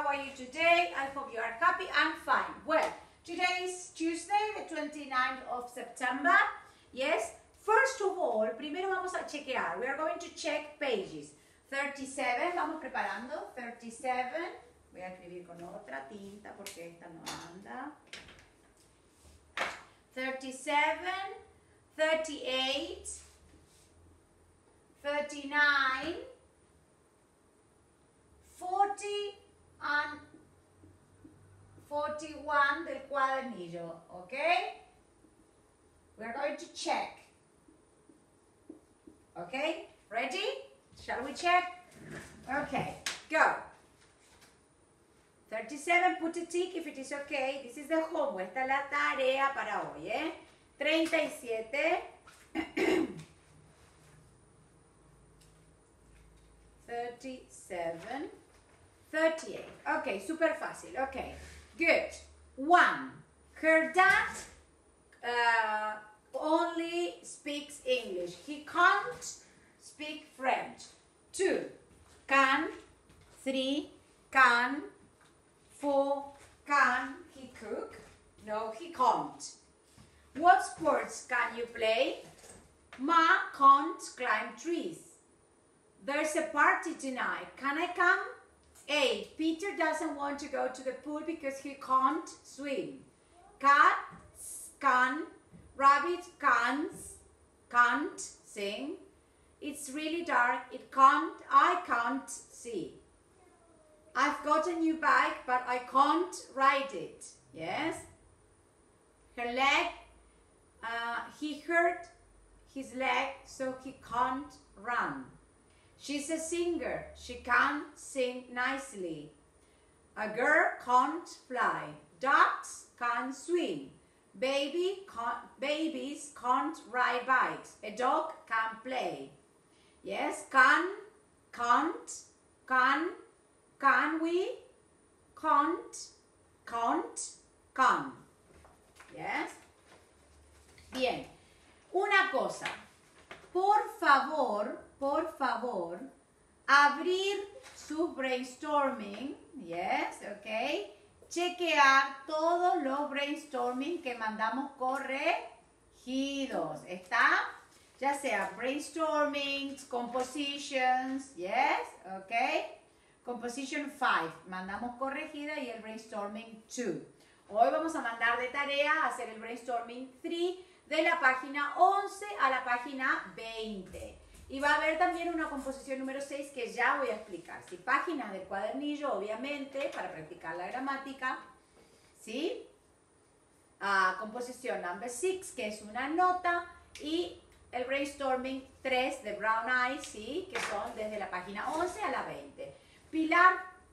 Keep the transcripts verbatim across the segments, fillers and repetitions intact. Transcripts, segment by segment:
are you today? I hope you are happy and fine. Well, today is Tuesday, the twenty-ninth of September. Yes. First of all, primero vamos a chequear. We are going to check pages. thirty-seven, vamos preparando. thirty-seven. Voy a escribir con otra tinta porque esta no anda. thirty-seven, thirty-eight, thirty-nine, forty and forty-one del cuadernillo, okay? We are going to check. Okay, ready? Shall we check? Okay, go. thirty-seven, put a tick if it is okay. This is the homework. Esta es la tarea para hoy, ¿eh? treinta y siete. thirty-seven. thirty-eight. Okay, super fácil. Okay, good. One. Her dad uh, only speaks English. He can't speak French. Two. Can. Three. Can. Four. Can he cook? No, he can't. What sports can you play? Ma can't climb trees. There's a party tonight. Can I come? Eight. Peter doesn't want to go to the pool because he can't swim. Cats can. Rabbit can't. Can't sing. It's really dark. It can't. I can't see. I've got a new bike, but I can't ride it. Yes. Her leg. Uh, he hurt his leg, so he can't run. She's a singer. She can't sing nicely. A girl can't fly. Ducks can't swim. Baby can't, babies can't ride bikes. A dog can't play. Yes, can, can't, can, can we, can't, can't, can. Yes. Bien. Una cosa. Por favor, por favor, abrir su brainstorming. Yes, ok. Chequear todos los brainstorming que mandamos corregidos. ¿Está? Ya sea brainstorming, compositions, yes, ok. Composition five, mandamos corregida y el brainstorming two. Hoy vamos a mandar de tarea a hacer el brainstorming three de la página once a la página veinte. Y va a haber también una composición número seis que ya voy a explicar. ¿Sí? Páginas del cuadernillo, obviamente, para practicar la gramática. ¿Sí? Uh, composición number six, que es una nota. Y el brainstorming tres de Brown Eyes, ¿sí? Que son desde la página once a la veinte. Pilar,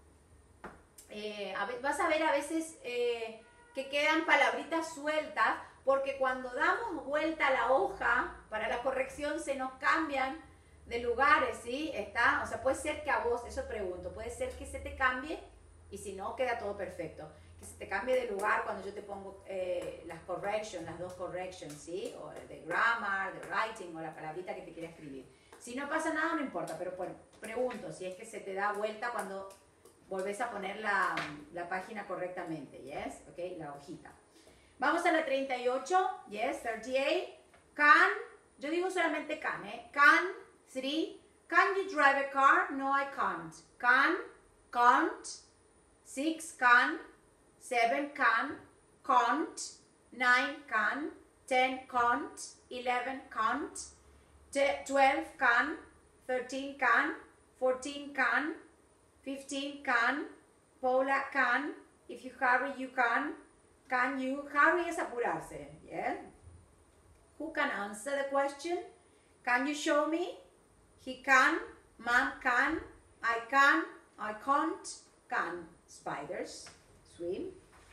eh, a ver, vas a ver a veces eh, que quedan palabritas sueltas, porque cuando damos vuelta a la hoja para la corrección se nos cambian de lugares, ¿sí? Está, o sea, puede ser que a vos, eso pregunto, puede ser que se te cambie y si no, queda todo perfecto. Que se te cambie de lugar cuando yo te pongo eh, las corrections, las dos corrections, ¿sí? O de grammar, de writing o la palabrita que te quiera escribir. Si no pasa nada, no importa, pero bueno, pregunto si es que se te da vuelta cuando volvés a poner la, la página correctamente, ¿yes? Ok, la hojita. Vamos a la treinta y ocho, yes, thirty-eight. Can, yo digo solamente can, ¿eh? Can, three. Can you drive a car? No, I can't. Can, can't. Six, can. Seven, can. Can't. Nine, can. Ten, can't. Eleven, can't. Twelve, can. Thirteen, can. Fourteen, can. Fifteen, can. Paula, can. If you hurry, you can. Can you? Hurry es apurarse. Yeah. Who can answer the question? Can you show me? He can. Mom can. I can. I can't. Can. Spiders swim.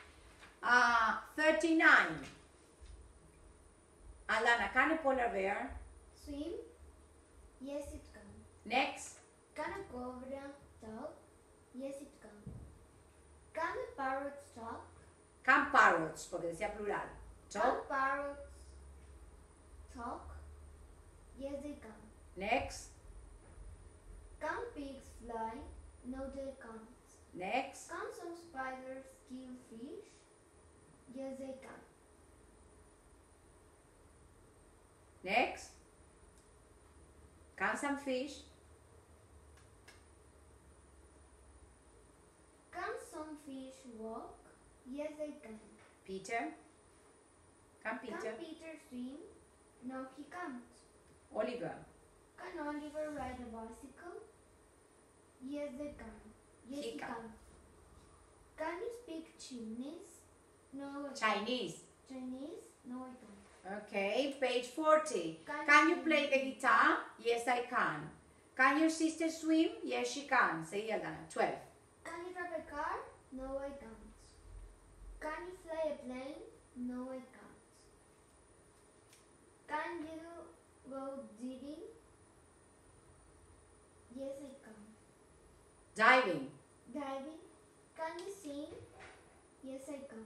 Uh, thirty-nine. Alana, can a polar bear swim? Yes, it can. Next. Can a cobra talk? Yes, it can. Can a parrot talk? Can parrots, porque decía plural. Can Talk. parrots talk? Yes, they can. Next. Can pigs fly? No, they can't. Next. Can some spiders kill fish? Yes, they can. Next. Can some fish? Can some fish walk? Yes, they can. Peter? Can Peter? Can Peter swim? No, he can't. Oliver? Can Oliver ride a bicycle? Yes, they can. Yes, He he can. can. Can you speak Chinese? No, I can't. Chinese. Chinese? No, I can't. Okay, page forty. Can Can you you play the guitar? Yes, I can. Can your sister swim? Yes, she can. Seguí, Aldana. twelve. Can you drive a car? No, I can't. Can you fly a plane? No, I can't. Can you go diving? Yes, I can. Diving. Diving? Can you sing? Yes, I can.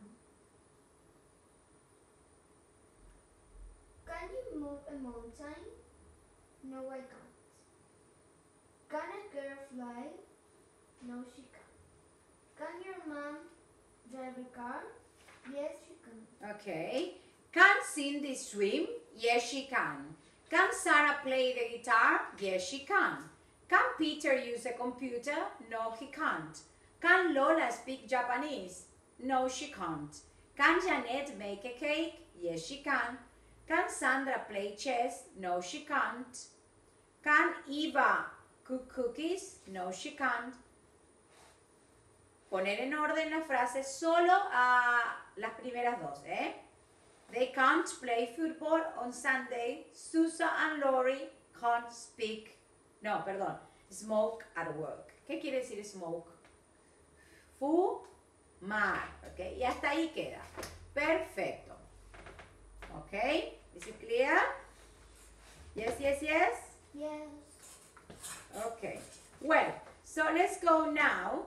Can you move a mountain? No, I can't. Can a girl fly? No, she can't. Can your mom drive a car? Yes, she can. Okay. Can Cindy swim? Yes, she can. Can Sarah play the guitar? Yes, she can. Can Peter use a computer? No, he can't. Can Lola speak Japanese? No, she can't. Can Janet make a cake? Yes, she can. Can Sandra play chess? No, she can't. Can Eva cook cookies? No, she can't. Poner en orden la frase solo a las primeras dos, ¿eh? They can't play football on Sunday. Susa and Lori can't speak. No, perdón. Smoke at work. ¿Qué quiere decir smoke? Fumar. ¿Ok? Y hasta ahí queda. Perfecto. ¿Ok? Is it clear? Yes, yes, yes? Yes. Okay. Well, so let's go now.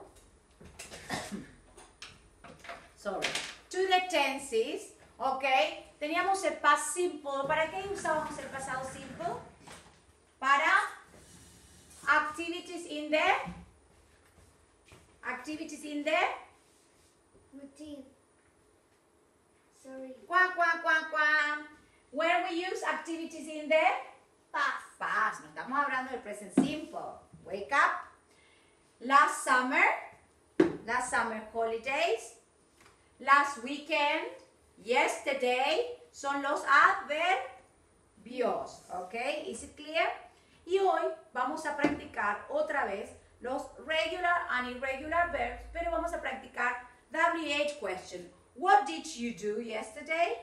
Sorry. To the tenses. Okay. Teníamos el past simple. ¿Para qué usábamos el pasado simple? Para activities in the activities in the Routine. Sorry. Qua, qua, qua, qua. Where we use activities in the Past. past. No estamos hablando del present simple. Wake up. Last summer. Last summer holidays. Last weekend. Yesterday. Son los adverbios. ¿Ok? Is it clear? Y hoy vamos a practicar otra vez los regular and irregular verbs, pero vamos a practicar W H question. What did you do yesterday?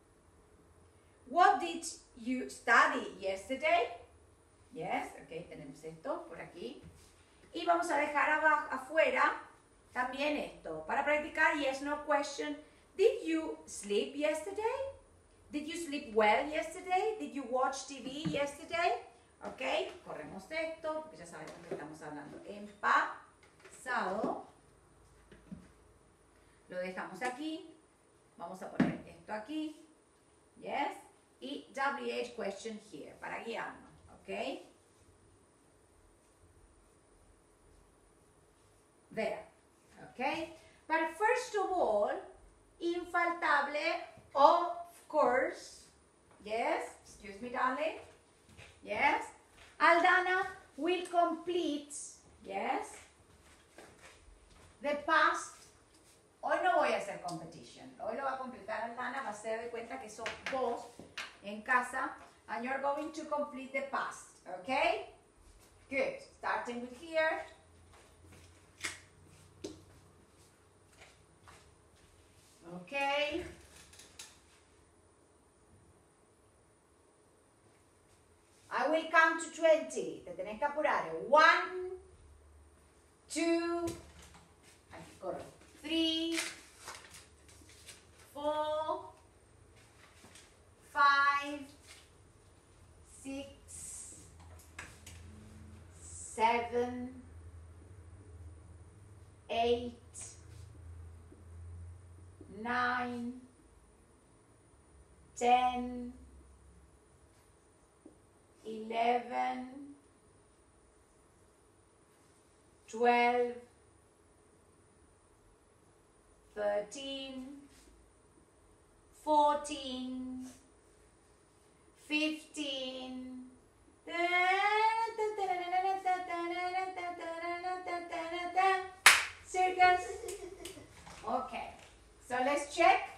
What did you study yesterday? Yes, ok, tenemos esto por aquí. Y vamos a dejar abajo, afuera también esto, para practicar yes, no question. Did you sleep yesterday? Did you sleep well yesterday? Did you watch T V yesterday? Ok, corremos esto, porque ya sabemos que estamos hablando en pasado. Lo dejamos aquí. Vamos a poner esto aquí. Yes. Y W H question here, para guiarnos. Ok. There. Ok. But first of all, infaltable, of course. Yes. Excuse me, darling. Yes. Aldana will complete, yes, the past. Hoy no voy a hacer competition. Hoy lo va a completar Aldana. Va a ser de cuenta que son vos en casa. And you're going to complete the past. Okay? Good. Starting with here. Okay. I will count to twenty. Te tenés que apurar. One, two, aquí corro. Three, four, five, six, seven, eight, nine, ten, eleven, twelve, thirteen, fourteen, fifteen. Circles. Okay. So let's check.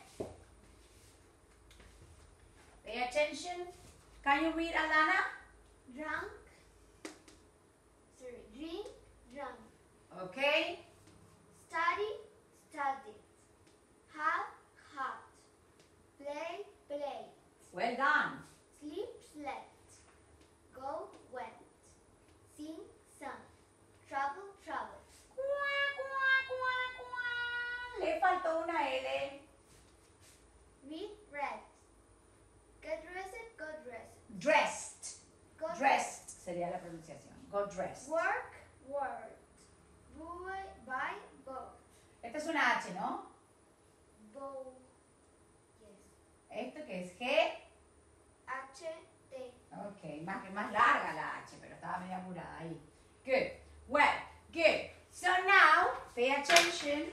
Pay attention. Can you read, Alana? Drunk. Sorry. Drink. Drunk. Okay. Study. Studied. Have. Had. Play. Played. Well done. Sleep. Slept. Go. Went. Sing. Sang. Travel. Traveled. Le faltó una L. Read. Read. Get dressed. Got dressed. Dressed. Got Dressed sería la pronunciación. Got dressed. Work. Worked. Buy. Buy. Bought. Esta es una H, ¿no? Bow. Yes. ¿Esto que es G? H. T. Ok, más, más larga la H, pero estaba medio apurada ahí. Good. Well, good. So now, pay attention.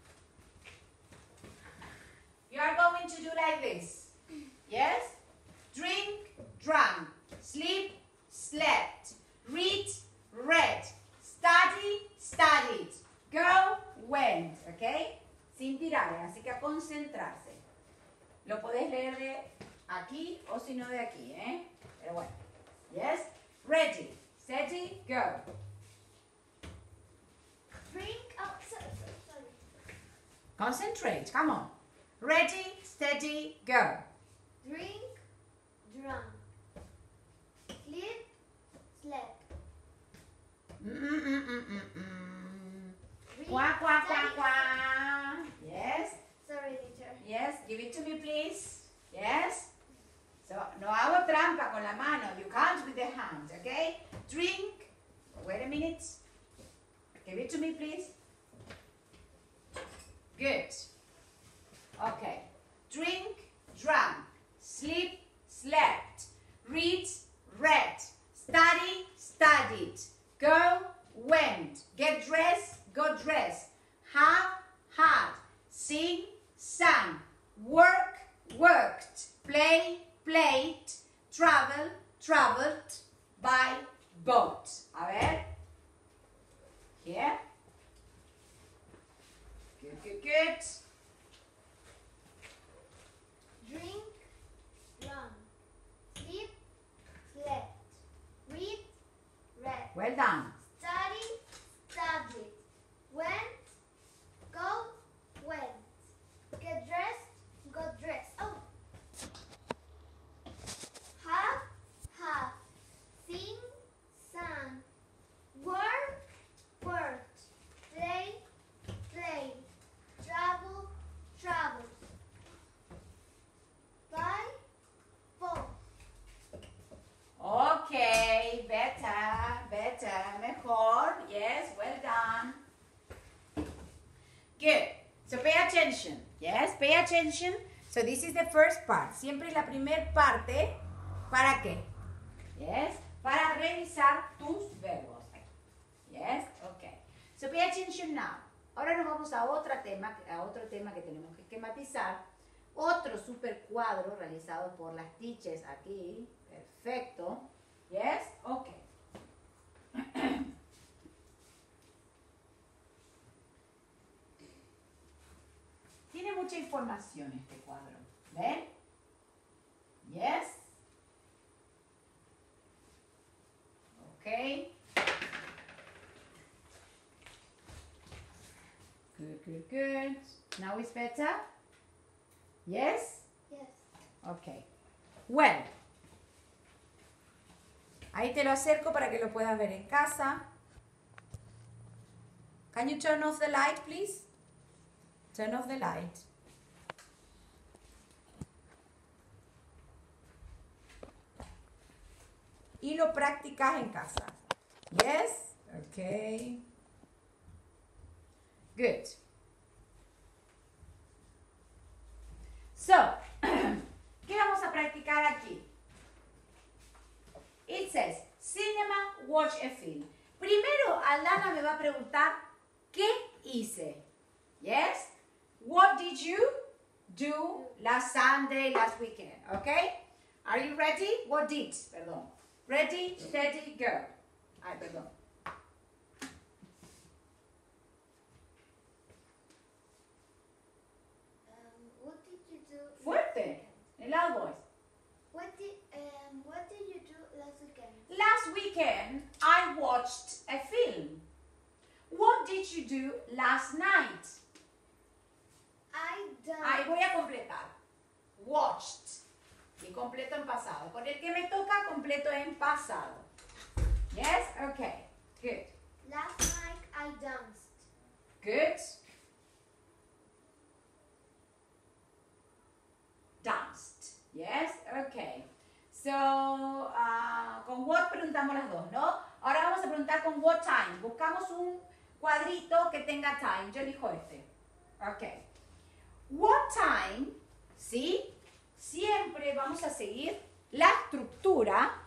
You are going to do like this. Yes? Drink, drank. Sleep, slept. Read, read. Study, studied. Go, went. ¿Ok? Sin tirar, así que a concentrarse. Lo podés leer de aquí o si no de aquí, ¿eh? Pero bueno. Yes? Ready, steady, go. Drink. Oh, sorry, sorry, sorry. Concentrate, come on. Ready, steady, go. Drink. Drunk. Sleep. Slept. Mm-mm-mm-mm-mm. Read. Quack, quack, quack, Study. quack. Yes? Sorry, teacher. Yes, give it to me, please. Yes? So, no hago trampa con la mano. You count with the hand, okay? Drink. Wait a minute. Give it to me, please. Good. Okay. Drink, drank. Sleep, slept. Read, read. Study, studied. Go, went. Get dressed, got dressed. Have, had. Sing, sang. Work, worked. Play, played. Travel, traveled. Buy, bought. A ver. Here. Good, good, good. Drink. Drunk. Sleep. Slept. Read. Read. Well done. Study. Studied. Went. Go. Went. Get dressed. Got dressed. Oh. Have. Have. Sing. Sang. Work. Worked. Play. Played. Travel. Traveled. Buy. Bought. Okay, better, better, mejor. Yes, well done. Good. So pay attention. Yes, pay attention. So this is the first part. Siempre la primer parte. ¿Para qué? Yes, para revisar tus verbos. Yes, okay. So pay attention now. Ahora nos vamos a otro tema, a otro tema que tenemos que esquematizar. Otro super cuadro realizado por las teachers aquí. Perfecto. Yes, okay. Tiene mucha información este cuadro. ¿Ven? Yes. Okay. Good, good, good. Now it's better? Yes? Yes. Okay. Well. Ahí te lo acerco para que lo puedas ver en casa. Can you turn off the light, please? Turn off the light. Y lo practicas en casa. Yes? Okay. Good. So, ¿qué vamos a practicar aquí? It says, cinema, watch a film. Primero, Alana me va a preguntar, ¿qué hice? Yes? What did you do last Sunday, last weekend? Okay? Are you ready? What did? Perdón. Ready, steady, go. Ay, perdón. Um, what did you do? Fuerte. In loud voice. What did um what did you do last weekend? Last weekend, I watched a film. What did you do last night? I done. Ahí voy a completar. Watched. Y completo en pasado. Con el que me toca, completo en pasado. Yes? Okay. Good. Last night I danced. Good. Danced. Yes? Okay. So, uh, con what preguntamos las dos, ¿no? Ahora vamos a preguntar con what time. Buscamos un cuadrito que tenga time. Yo elijo este. Ok. What time, ¿sí? Siempre vamos a seguir la estructura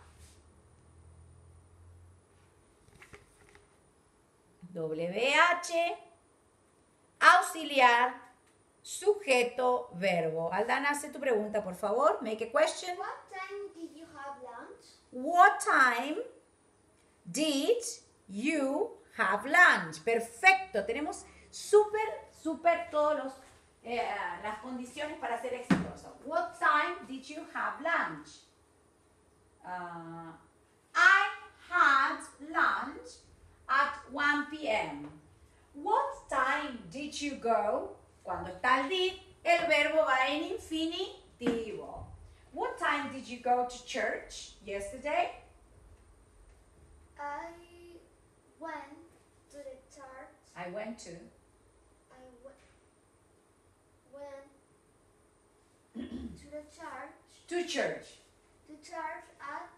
W H, auxiliar, sujeto, verbo. Aldana, hace tu pregunta, por favor. Make a question. What time did you have lunch? What time did you have lunch? Perfecto. Tenemos súper, súper todos los eh, las condiciones para ser exitoso. What time did you have lunch? Uh, I had lunch at one p m What time did you go? Cuando está el did, el verbo va en infinitivo. What time did you go to church yesterday? I went to the church. I went to. I w- went to the church. To church. To church at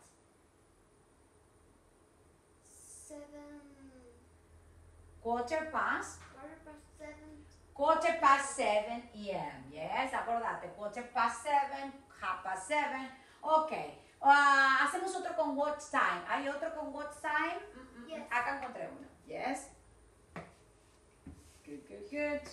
seven. Quarter past. Quarter past seven. Quarter past seven a m Yes, acordate. Quarter past seven, half past seven. Ok. Uh, hacemos otro con what time. ¿Hay otro con what time? Mm, mm, Yes. Acá encontré uno. Yes. Good, good, good.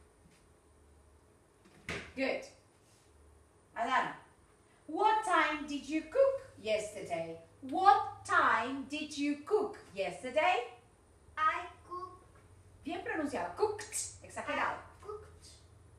Good. Alana. What time did you cook yesterday? What time did you cook yesterday? I cooked. Bien pronunciado. Cooked. Exagerado. I cooked.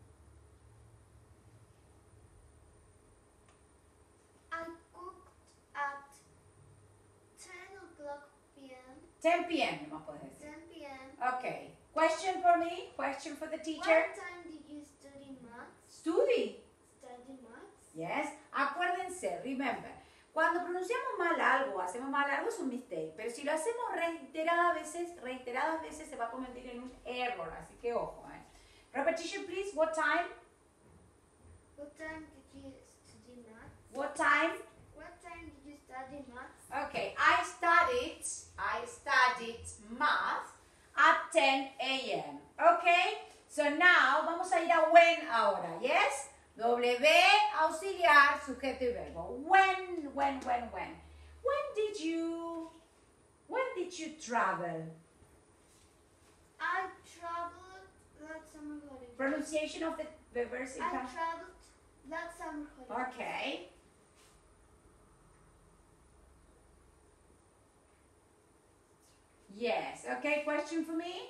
I cooked at ten o'clock p m ten p m nomás puedes decir. ten p m Okay. Question for me? Question for the teacher? What time did you study maths? Study. Study maths? Yes. Acuérdense, remember. Cuando pronunciamos mal algo, hacemos mal algo, es un mistake. Pero si lo hacemos reiteradas veces, reiteradas veces se va a convertir en un error. Así que ojo. Eh. Repetition, please. What time? What time did you study maths? What time? What time did you study maths? Okay. I studied. I studied math at ten a m Okay. So now vamos a ir a when ahora. Yes. W, auxiliar, sujeto y verbo. When, when, when, when. When did you, when did you travel? I traveled last summer holiday. Pronunciation of the verbs in I time. traveled last summer holiday. Okay. Yes. Okay, question for me?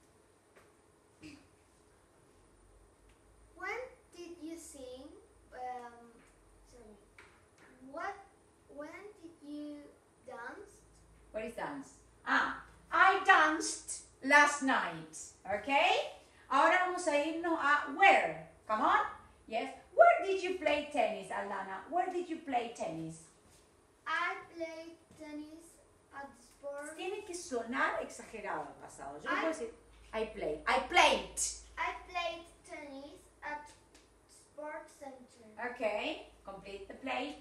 When did you sing? Um, sorry. What? When did you dance? What is dance? Ah, I danced last night. Okay? Ahora vamos a irnos a where. Come on. Yes. Where did you play tennis, Alana? Where did you play tennis? I played tennis at the sport. Tiene que sonar exagerado el pasado. Yo no I- puedo decir I played. I played. I played tennis at Sports Center. Okay. Complete the plate.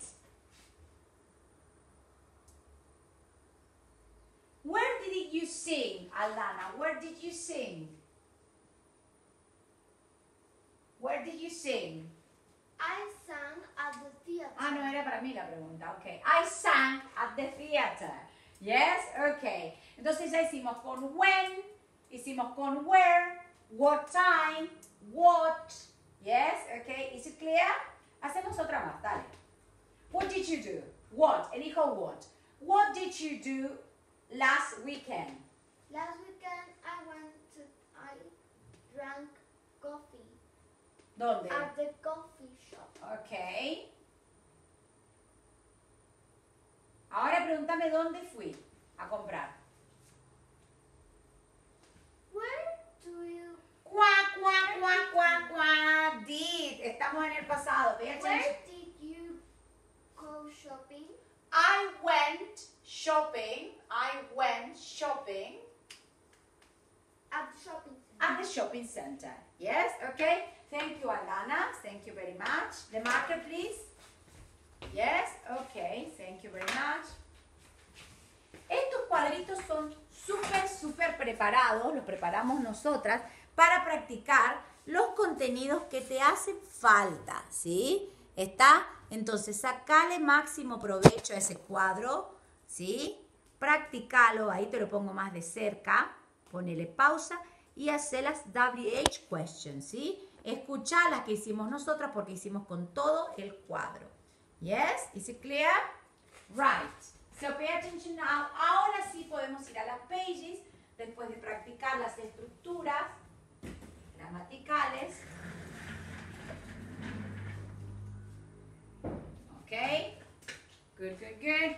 Where did you sing, Alana? Where did you sing? Where did you sing? I sang at the theater. Ah, no, era para mí la pregunta. Ok. I sang at the theater. Yes? Ok. Entonces ya hicimos con when, hicimos con where what time, what. Yes, okay, is it clear? Hacemos otra más, dale. What did you do? What, elijo what. What did you do last weekend? Last weekend I went to, I drank coffee ¿Dónde? at the coffee shop. Ok. Ahora pregúntame dónde fui a comprar. Where do you, Cuá, cuá, cuá, cuá, cuá. Did. Estamos en el pasado. Pay attention. where did you go shopping? I went shopping. I went shopping At the shopping center. at the shopping center. Yes, okay. Thank you, Alana. Thank you very much. The marker, please. Yes, okay. Thank you very much. Estos cuadritos son súper, súper preparados. Los preparamos nosotras para practicar los contenidos que te hacen falta, ¿sí? ¿Está? Entonces, sacale máximo provecho a ese cuadro, ¿sí? Practicalo, ahí te lo pongo más de cerca, ponele pausa y hace las W H questions, ¿sí? Escuchá las que hicimos nosotras porque hicimos con todo el cuadro. Yes? Is it clear? Right. So pay attention now. Ahora sí podemos ir a las pages después de practicar las estructuras gramaticales. Okay. Good, good, good.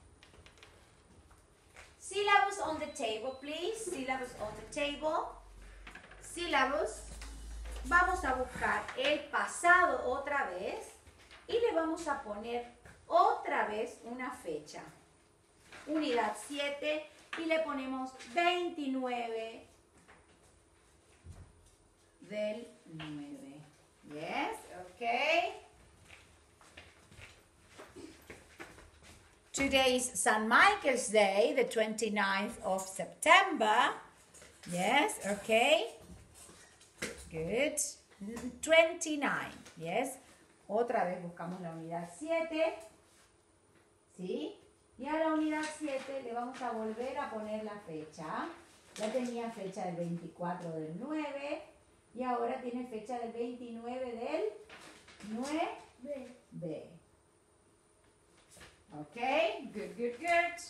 Syllabus on the table, please. Syllabus on the table. Syllabus. Vamos a buscar el pasado otra vez y le vamos a poner otra vez una fecha. Unidad siete y le ponemos veintinueve del nueve. Yes, okay. Today is Saint Michael's Day, the twenty-ninth of September. Yes, okay. Good. twenty-nine. Yes. Otra vez buscamos la unidad siete. ¿Sí? Y a la unidad siete le vamos a volver a poner la fecha. Ya tenía fecha del veinticuatro del nueve. Y ahora tiene fecha del veintinueve del nueve. B. B. Ok, good, good, good.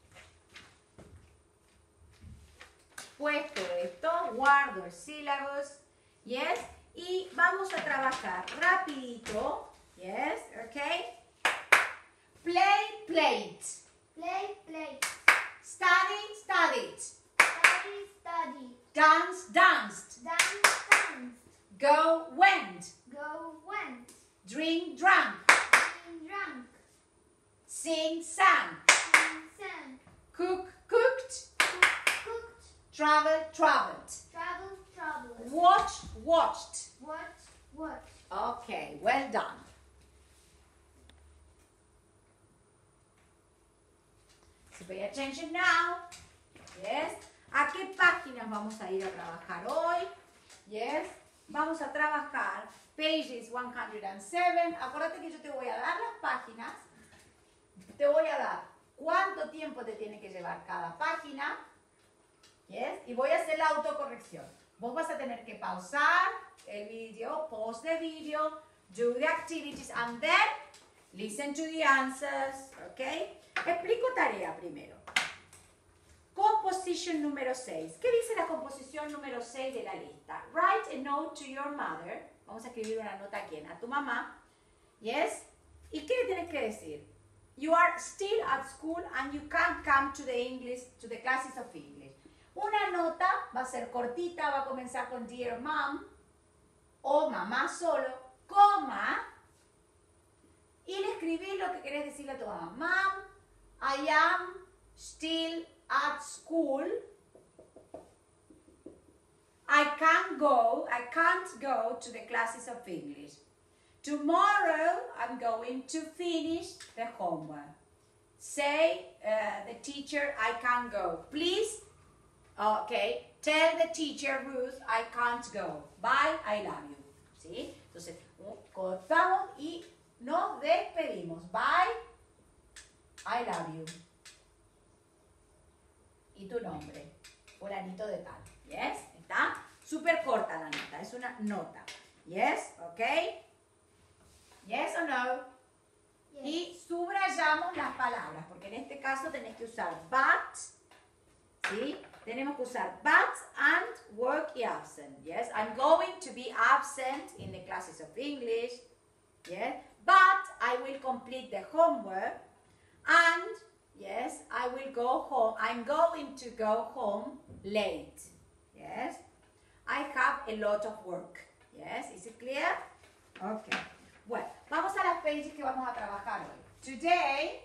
Puesto esto, guardo el syllabus, yes, y vamos a trabajar rapidito, yes, ok. Play, played. Play, play. Study, studied. Study, study. Dance, danced. Dance, danced. Go, went. Go, went. Drink, drank. Drink, drank. Sing, sang. Sing, sang. Cook, cooked. Cook, cooked. Travel, traveled. Travel, traveled. Watch, watched. Watch, watch. Okay, well done. So pay attention now. Yes. ¿A qué páginas vamos a ir a trabajar hoy? Yes. Vamos a trabajar pages one hundred seven. Acuérdate que yo te voy a dar las páginas. Te voy a dar cuánto tiempo te tiene que llevar cada página. Yes. Y voy a hacer la autocorrección. Vos vas a tener que pausar el video, pause the video, do the activities, and then listen to the answers. ¿Ok? Explico tarea primero. Composición número seis. ¿Qué dice la composición número seis de la lista? Write a note to your mother. Vamos a escribir una nota a quién? A tu mamá. Yes. ¿Y qué le tienes que decir? You are still at school and you can't come to the English, to the classes of English. Una nota va a ser cortita, va a comenzar con Dear Mom o mamá solo, coma, y le escribís lo que querés decirle a tu mamá. Mom, I am still at school. I can't go, I can't go to the classes of English. Tomorrow I'm going to finish the homework. Say uh, the teacher I can't go. Please, okay, tell the teacher Ruth I can't go. Bye, I love you. ¿Sí? Entonces, cortamos y nos despedimos. Bye, I love you. Y tu nombre, fulanito de tal. Yes, ¿está? Súper corta la nota, es una nota. Yes, ok. Yes or no. Yes. Y subrayamos las palabras, porque en este caso tenés que usar but, ¿sí? Tenemos que usar but and work y absent. Yes, I'm going to be absent in the classes of English. Yes, but I will complete the homework and yes, I will go home. I'm going to go home late. Yes, I have a lot of work. Yes, is it clear? Okay. Bueno, vamos a las pages que vamos a trabajar hoy. Today,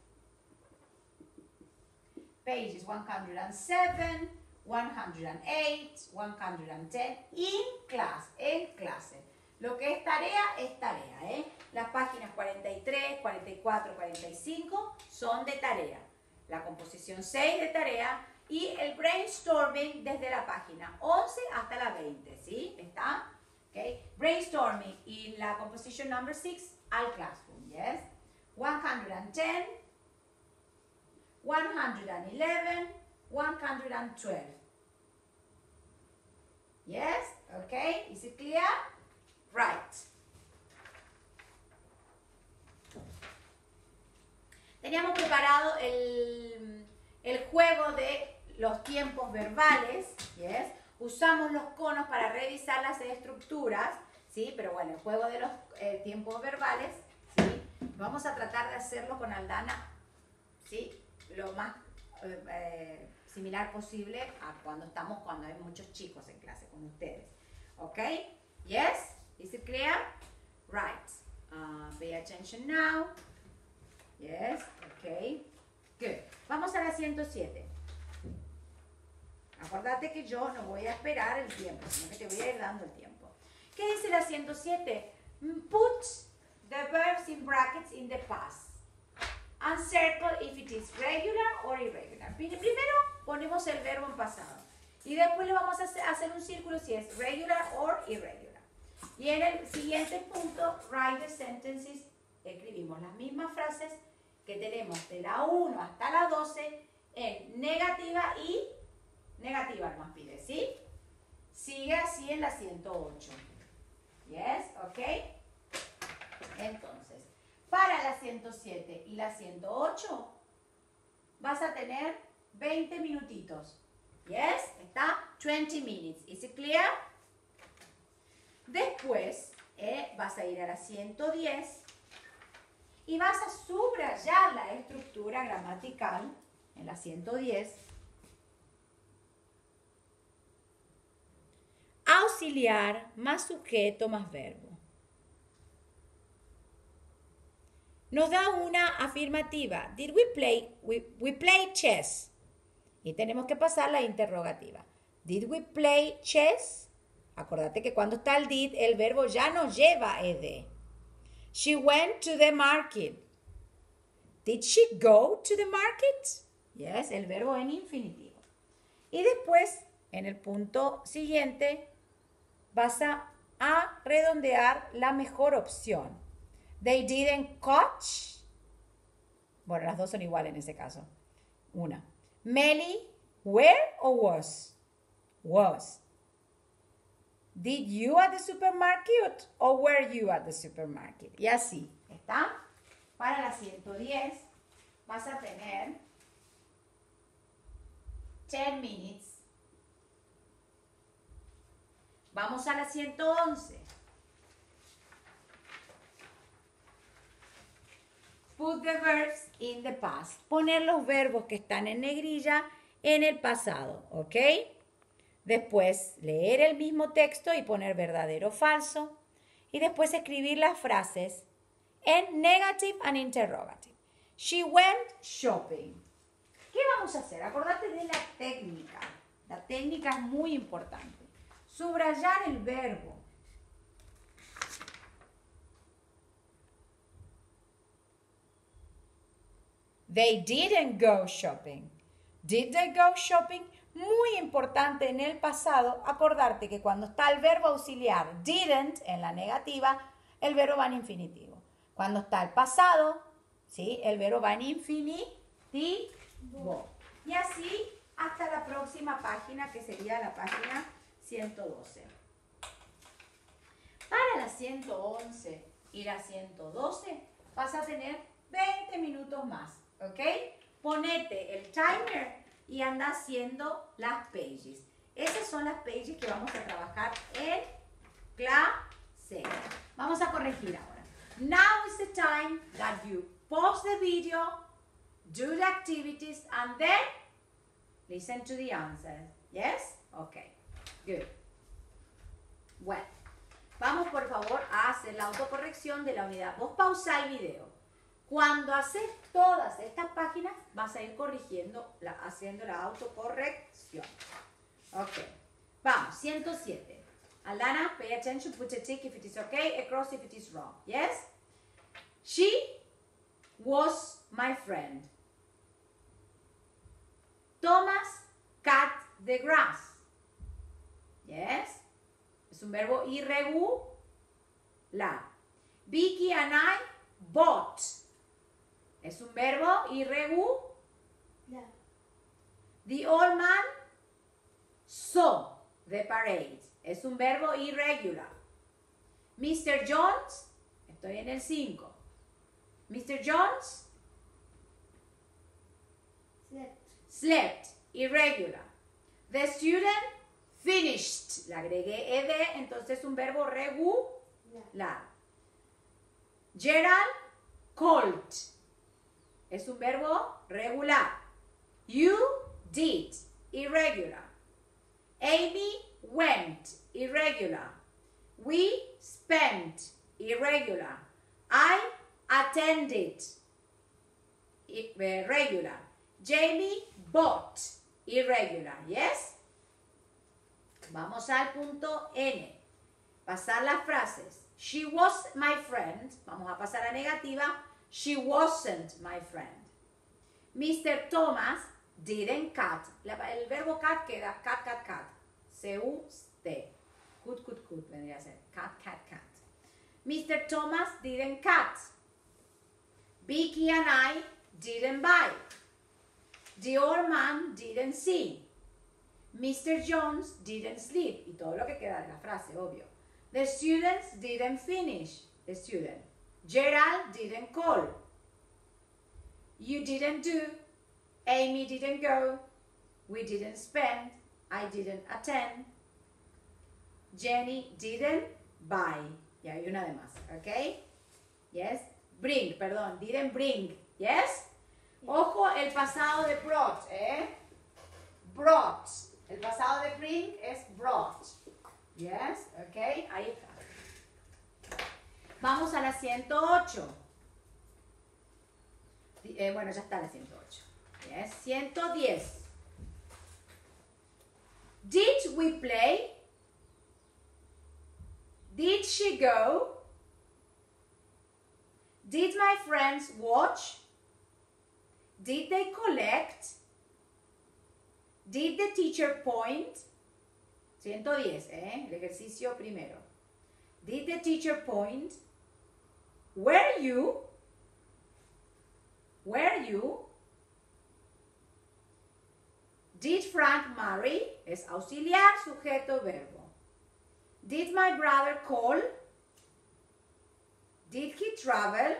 pages one hundred seven, one hundred eight, one hundred ten, in class, en clase. Lo que es tarea, es tarea, ¿eh? Las páginas cuarenta y tres, cuarenta y cuatro, cuarenta y cinco son de tarea. La composición seis de tarea y el brainstorming desde la página once hasta la veinte, ¿sí? ¿Está? Okay. Brainstorming in la composition number six al classroom, yes? one hundred ten, one hundred eleven, one hundred twelve. Yes? Okay, is it clear? Right. Teníamos preparado el, el juego de los tiempos verbales, yes? Usamos los conos para revisar las estructuras, ¿sí? Pero bueno, el juego de los eh, tiempos verbales, ¿sí? Vamos a tratar de hacerlo con Aldana, ¿sí? Lo más eh, eh, similar posible a cuando estamos, cuando hay muchos chicos en clase con ustedes. ¿Ok? Yes? Is it clear? Right. Uh, pay attention now. Yes? Ok. Good. Vamos a la ciento siete. Acordate que yo no voy a esperar el tiempo, sino que te voy a ir dando el tiempo. ¿Qué dice la ciento siete? Put the verbs in brackets in the past. And circle if it is regular or irregular. Primero ponemos el verbo en pasado. Y después le vamos a hacer un círculo si es regular or irregular. Y en el siguiente punto, write the sentences. Escribimos las mismas frases que tenemos de la uno hasta la doce en negativa y negativa más pide, ¿sí? Sigue así en la ciento ocho. Yes, ok. Entonces, para la ciento siete y la ciento ocho vas a tener veinte minutitos. Yes, está twenty minutes. Is it clear? Después eh, vas a ir a la ciento diez y vas a subrayar la estructura gramatical en la ciento diez. Auxiliar más sujeto más verbo. Nos da una afirmativa. Did we play? We, we play chess. Y tenemos que pasar la interrogativa. Did we play chess? Acordate que cuando está el did, el verbo ya no lleva ed. She went to the market. Did she go to the market? Yes, el verbo en infinitivo. Y después, en el punto siguiente, vas a, a redondear la mejor opción. They didn't catch. Bueno, las dos son iguales en ese caso. Una. Melly, where or was? Was. Did you at the supermarket or were you at the supermarket? Y así, ¿está? Para la ciento diez vas a tener ten minutes. Vamos a la ciento once. Put the verbs in the past. Poner los verbos que están en negrilla en el pasado, ¿ok? Después leer el mismo texto y poner verdadero o falso. Y después escribir las frases en negative and interrogative. She went shopping. ¿Qué vamos a hacer? Acordate de la técnica. La técnica es muy importante. Subrayar el verbo. They didn't go shopping. Did they go shopping? Muy importante en el pasado, acordarte que cuando está el verbo auxiliar didn't en la negativa, el verbo va en infinitivo. Cuando está el pasado, ¿sí? El verbo va en infinitivo. Y así hasta la próxima página, que sería la página ciento doce. Para la ciento once y la ciento doce vas a tener veinte minutos más, ¿ok? Ponete el timer y anda haciendo las pages. Esas son las pages que vamos a trabajar en clase. Vamos a corregir ahora. Now is the time that you pause the video, do the activities, and then listen to the answers. Yes? Okay. Good. Bueno, vamos por favor a hacer la autocorrección de la unidad. Vos pausa el video. Cuando haces todas estas páginas, vas a ir corrigiendo, la, haciendo la autocorrección. Ok. Vamos, ciento siete. Alana, pay attention, put a tick if it is okay, a cross if it is wrong. Yes? She was my friend. Thomas cut the grass. Yes? Es un verbo irregular. Vicky and I bought. Es un verbo irregular. The old man saw the parade. Es un verbo irregular. mister Jones, estoy en el cinco. mister Jones Slept. slept, irregular. The student finished. Le agregué ed, entonces es un verbo regular. Gerald called. Es un verbo regular. You did, irregular. Amy went, irregular. We spent, irregular. I attended, regular. Jamie bought, irregular. Yes? Vamos al punto N. Pasar las frases. She was my friend. Vamos a pasar a negativa. She wasn't my friend. mister Thomas didn't cut. La, el verbo cut queda cut, cut, cut. C U T. Cut, cut, cut. Vendría a ser cut, cut, cut. mister Thomas didn't cut. Vicky and I didn't buy. The old man didn't see. mister Jones didn't sleep. Y todo lo que queda de la frase, obvio. The students didn't finish. The student. Gerald didn't call. You didn't do. Amy didn't go. We didn't spend. I didn't attend. Jenny didn't buy. Y hay una de más, ¿ok? Yes. Bring, perdón. Didn't bring. Yes. Ojo, el pasado de brought, ¿eh? Brought. El pasado de bring es brought. Yes. Ok. Ahí está. Vamos a la ciento ocho. Eh, bueno, ya está la ciento ocho. Yes. ciento diez. Did we play? Did she go? Did my friends watch? Did they collect? Did the teacher point? ciento diez, ¿eh? El ejercicio primero. Did the teacher point? Were you? Were you? Did Frank marry? Es auxiliar, sujeto, verbo. Did my brother call? Did he travel?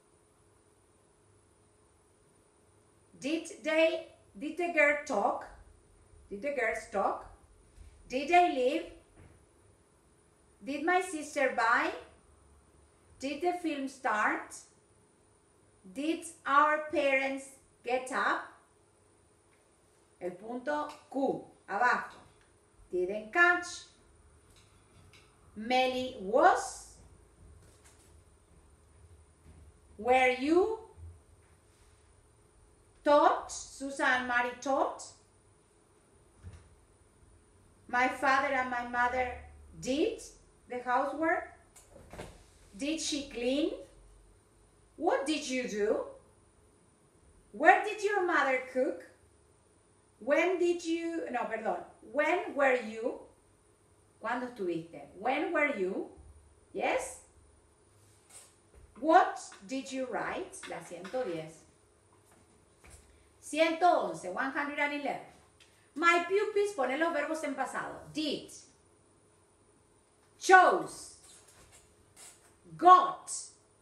Did they, did the girl talk? Did the girls talk? Did they leave? Did my sister buy? Did the film start? Did our parents get up? El punto Q, abajo. Didn't catch. Melly was. Were you? Taught. Susan and Mary taught. My father and my mother did the housework. Did she clean? What did you do? Where did your mother cook? When did you, no, perdón. When were you? ¿Cuándo estuviste? When were you? Yes? What did you write? La ciento diez. ciento once, one hundred eleven. My pupils, pone los verbos en pasado. Did. chose, got,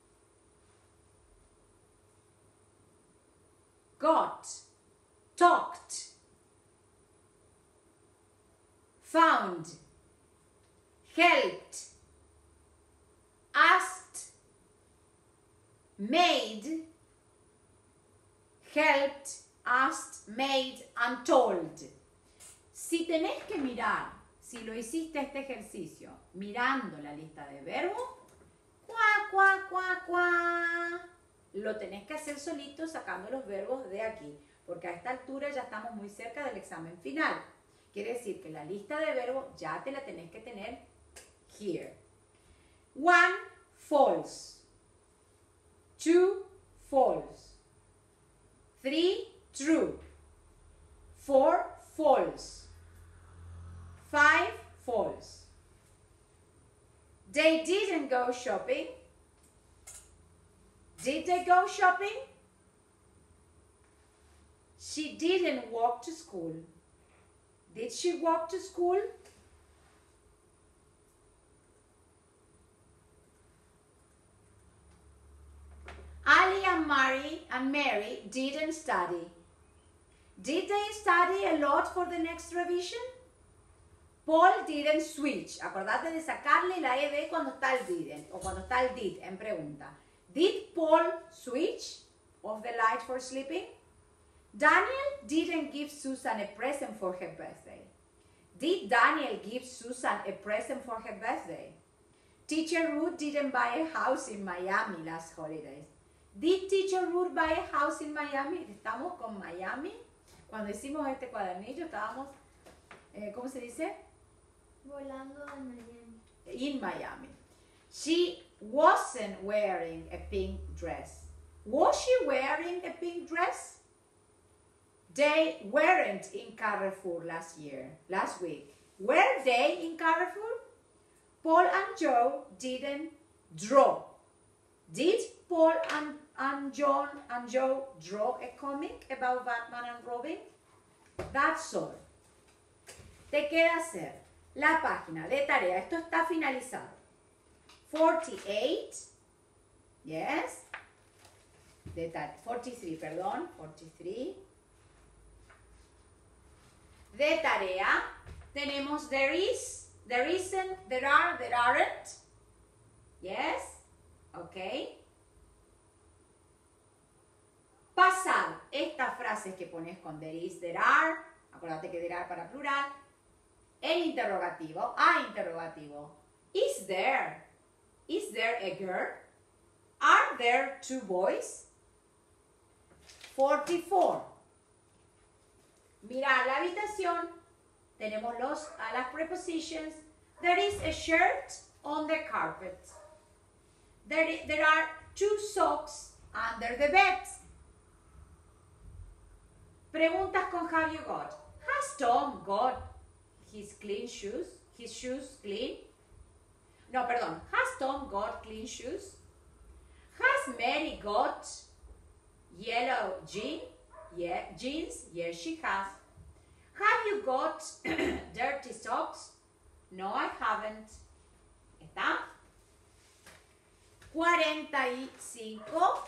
got, talked, found, helped, asked, made, helped, asked, made, and told. Si tenés que mirar, si lo hiciste este ejercicio mirando la lista de verbos, cuá, cuá, cuá, cuá, lo tenés que hacer solito sacando los verbos de aquí, porque a esta altura ya estamos muy cerca del examen final. Quiere decir que la lista de verbos ya te la tenés que tener here. One, false. Two, false. Three, true. Four, false. Five, false. They didn't go shopping. Did they go shopping? She didn't walk to school. Did she walk to school? Ali and Mary and Mary didn't study. Did they study a lot for the next revision? Paul didn't switch. Acordate de sacarle la E D cuando está el didn't o cuando está el did en pregunta. Did Paul switch off the light for sleeping? Daniel didn't give Susan a present for her birthday. Did Daniel give Susan a present for her birthday? Teacher Ruth didn't buy a house in Miami last holidays. Did Teacher Ruth buy a house in Miami? Estamos con Miami. Cuando hicimos este cuadernillo estábamos, eh, ¿cómo se dice? Volando a Miami. In Miami. She wasn't wearing a pink dress. Was she wearing a pink dress? They weren't in Carrefour last year, last week. Were they in Carrefour? Paul and Joe didn't draw. Did Paul and, and John and Joe draw a comic about Batman and Robin? That's all. Te queda hacer la página de tarea. Esto está finalizado. forty-eight. Yes. De forty-three, perdón. forty-three. De tarea tenemos there is, there isn't, there are, there aren't. Yes. Ok. Pasar estas frases que pones con there is, there are. Acuérdate que there are para plural. En interrogativo, a interrogativo. Is there? Is there a girl? Are there two boys? forty-four. Mirar la habitación. Tenemos los, a las prepositions. There is a shirt on the carpet. There, there are two socks under the bed. Preguntas con have you got. Has Tom got his clean shoes? His shoes clean? No, perdón. Has Tom got clean shoes? Has Mary got yellow jean? Yeah, jeans? Yes, she has. Have you got dirty socks? No, I haven't. ¿Está? cuarenta y cinco.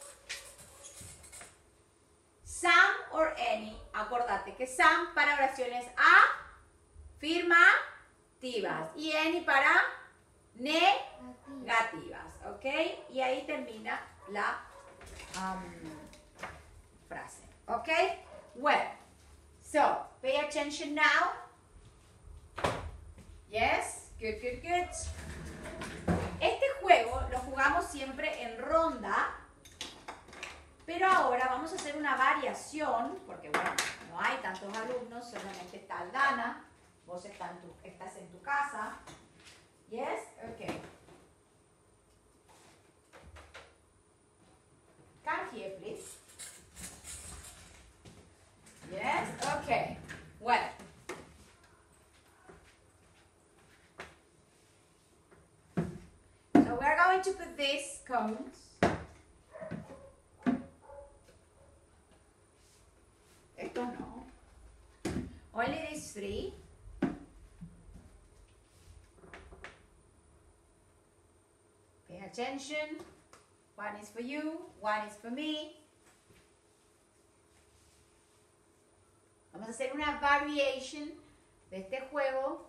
Some or any. Acordate que some para oraciones afirmativas y any para negativas. ¿Ok? Y ahí termina la um, frase. ¿Ok? Well, so pay attention now. Yes, good, good, good. Este juego lo jugamos siempre en ronda, pero ahora vamos a hacer una variación, porque bueno, no hay tantos alumnos, solamente está Aldana, vos estás en tu, estás en tu casa. Yes, okay. Come here, please. Yes, okay. Well. So we're going to put these cones. Esto no. Only these three. Attention. One is for you, one is for me. Vamos a hacer una variation de este juego.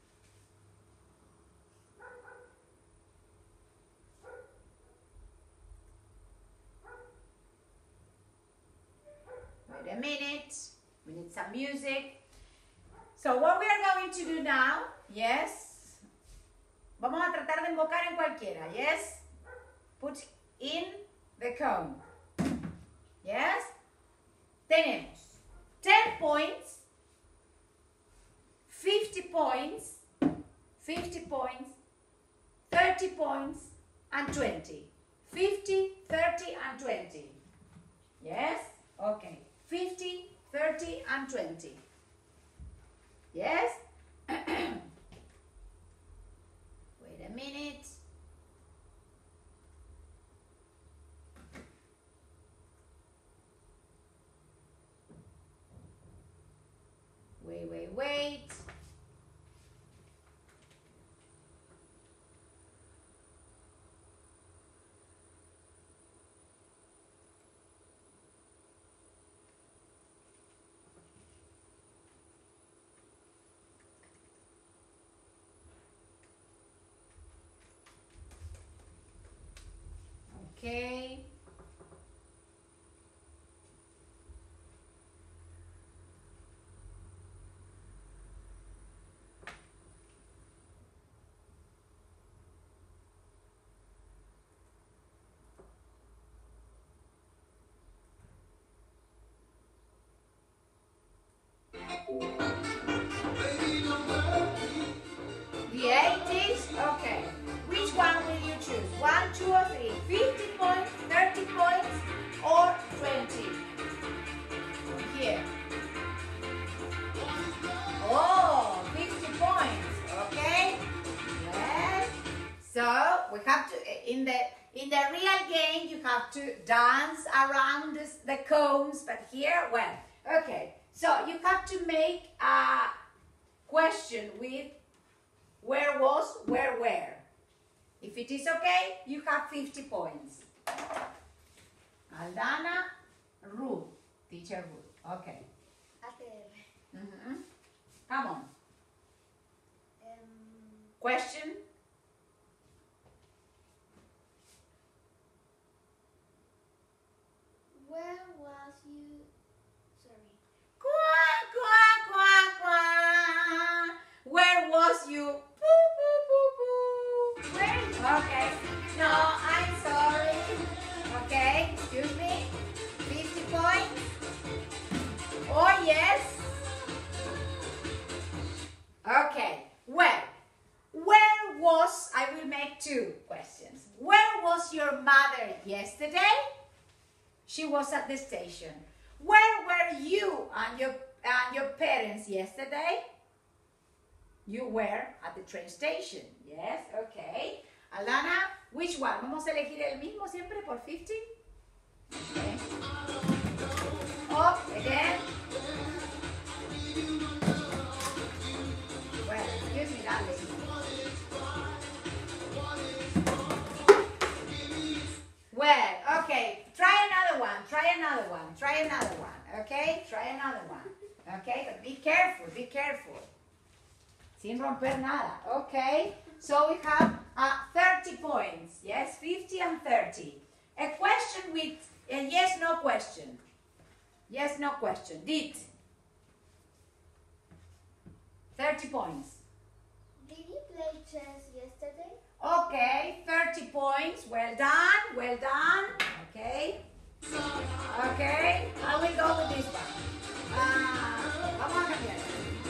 Wait a minute. We need some music. So what we are going to do now, yes. Vamos a tratar de invocar en cualquiera, yes. Put in the cone. Yes. Tenemos ten points, fifty points, fifty points, thirty points, and twenty. fifty, thirty, and twenty. Yes? Okay. fifty, thirty, and twenty. Yes? Wait a minute. Wait, wait, wait. Okay. The eighties? Okay. Which one will you choose? One, two, or three? fifty points, thirty points, or twenty? Here. Oh, fifty points. Okay. Yes. So we have to in the in the real game you have to dance around this, the cones, but here, well, okay. So you have to make a question with where was, where, where. If it is okay, you have fifty points. Aldana, Ruth, teacher Ruth. Okay. A T R. Mm-hmm. Come on. Um, Question. where was you? Sorry. Quack, quack, quack, quack. Where was you? Poo, poo, poo, poo. Where? Okay. No, I'm sorry. Okay, excuse me. fifty points. Oh, yes. Okay, well, where was, I will make two questions. Where was your mother yesterday? She was at the station. Where were you and your, and your parents yesterday? You were at the train station. Yes, okay. Alana, which one? ¿Vamos a elegir el mismo siempre por fifty? Okay. Up again. Well, excuse me, darling. Well, okay. Try another one. Try another one. Try another one. Okay? Try another one. Okay? But be careful. Be careful. Sin romper nada. Okay? So we have uh, thirty points. Yes? fifty and thirty. A question with a yes, no question. Yes, no question. Did. thirty points. Did you play chess yesterday? Okay, thirty points. Well done, well done. Okay. Okay, I will go with this one. Uh, vamos a cambiar.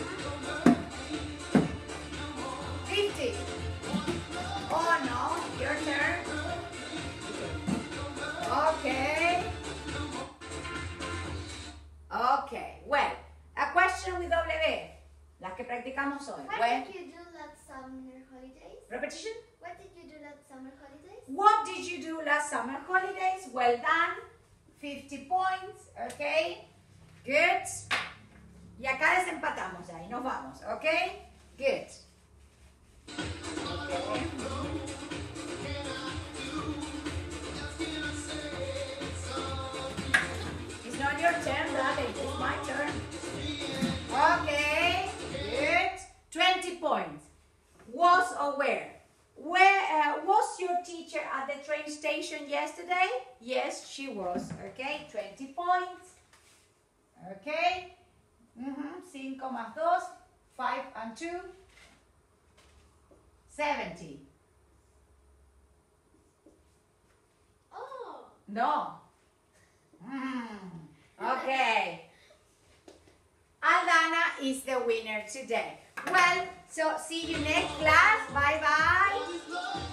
fifty. Oh no, your turn. Okay. Okay, well, a question with W. Las que practicamos hoy. What Well, did you do last summer holidays? repetition. What did you do last summer holidays? What did you do last summer holidays? Well done. fifty points. Okay. Good. Y acá desempatamos ahí. Nos vamos. Okay. Good. Okay. at the train station yesterday? Yes, she was. Okay, twenty points. Okay. Mm-hmm. Cinco más dos, five and two, seventy. Oh. No. Mm. Okay. Aldana is the winner today. Well, so see you next class. Bye bye.